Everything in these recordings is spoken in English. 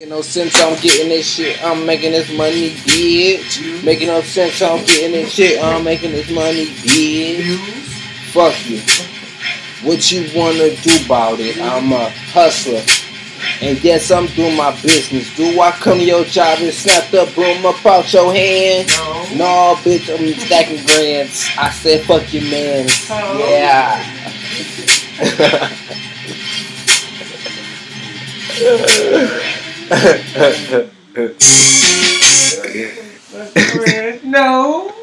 Making no sense, I'm getting this shit, I'm making this money, bitch. Making no sense, I'm getting this shit, I'm making this money, bitch. Fuck you. What you wanna do about it? I'm a hustler. And yes, I'm doing my business. Do I come to your job and snap the broom up out your hand? No, bitch, I'm stacking grants. I said fuck your man. Yeah. No.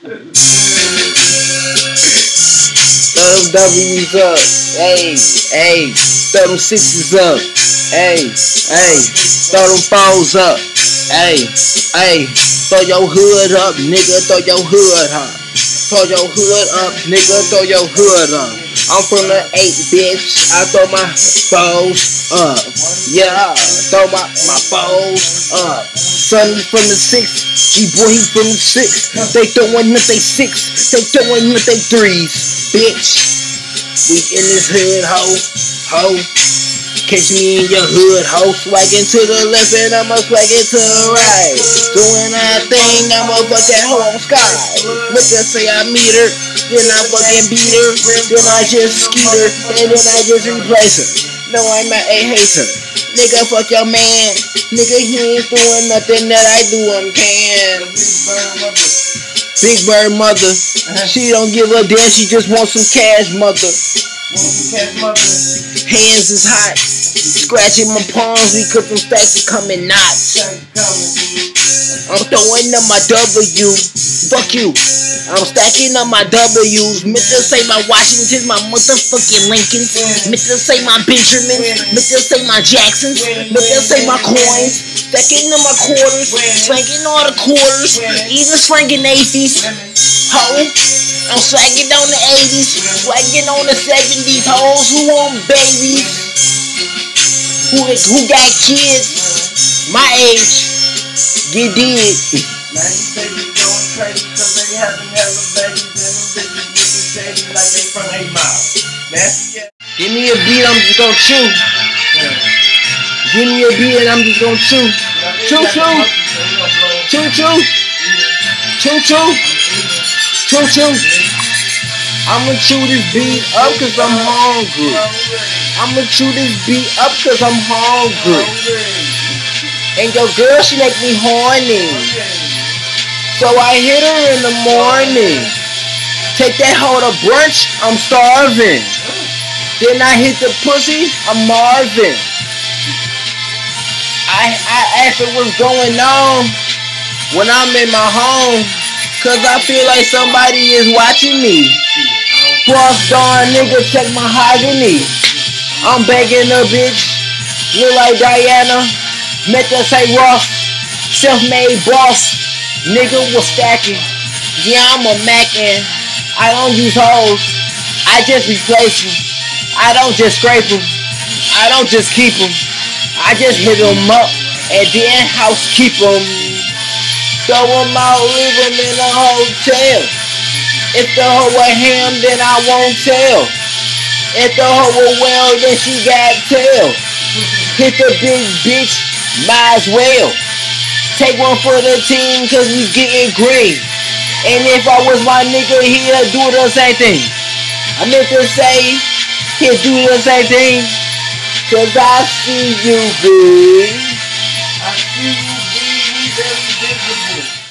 Throw them W's up. Hey, hey. Throw them sixes up. Hey, hey. Throw them fours up. Hey, hey. Throw your hood up, nigga. Throw your hood up. Throw your hood up, nigga. Throw your hood up. I'm from the 8, bitch. I throw my foes up. Yeah, throw my foes up. Sonny from the 6, G-boy he from the 6. They throwing up they 6, they throwing up they 3s, bitch. We in this hood, ho. Catch me in your hood, ho. Swagging to the left and I'ma swagging to the right. Doing that thing, I'ma fuck that hoe on sky. Look and say I meet her, then I fucking beat her, then I just skeet her, and then I just replace her. No, I'm not a hater. Nigga, fuck your man. Nigga, he ain't doing nothing that I do, I'm can. Big Bird mother. She don't give a damn, she just wants some cash, mother. Hands is hot. Scratching my palms because them stacks are coming knots. I'm throwing up my W. Fuck you. I'm stacking up my W's. Meant to say my Washingtons, my motherfucking Lincolns. Meant to say my Benjamins. Meant to say my Jacksons. Meant to say my coins. Stacking up my quarters. Slanging all the quarters. Even slanging ACs. Ho. I'm swagging on the 80s. Swagging on the 70s. Hoes who want babies. Who got kids. My age. Get dead. Man, these babies going crazy because they having hella babies and them bitches looking shady like they from 8 Mile. Give me a beat, I'm just gonna chew. Give me a beat and I'm just gonna chew. Chew, chew. Chew, chew. Chew, chew. Chew, chew. I'ma chew this beat up cause I'm hungry. I'ma chew this beat up cause I'm hungry. And your girl, she make me horny. So I hit her in the morning. Take that hoe to brunch, I'm starving. Then I hit the pussy, I'm Marvin. I asked her what's going on when I'm in my home. Cause I feel like somebody is watching me. Cross darn nigga, check my mahogany. I'm begging a bitch, look like Diana. Meant to say Ross, self-made boss, nigga was stacking. Yeah, I'm a mackin'. I don't use hoes, I just replace them. I don't just scrape them, I don't just keep them. I just hit them up and then housekeep them. Throw them out, leave them in a hotel. If the hoe a ham, then I won't tell. If the hoe a well, then she got tail. Hit the big bitch. Might as well take one for the team cause we getting green. And if I was my nigga, he'll do the same thing. I meant to say he'll do the same thing. Cause I see you, big. I see you, big. We very visible.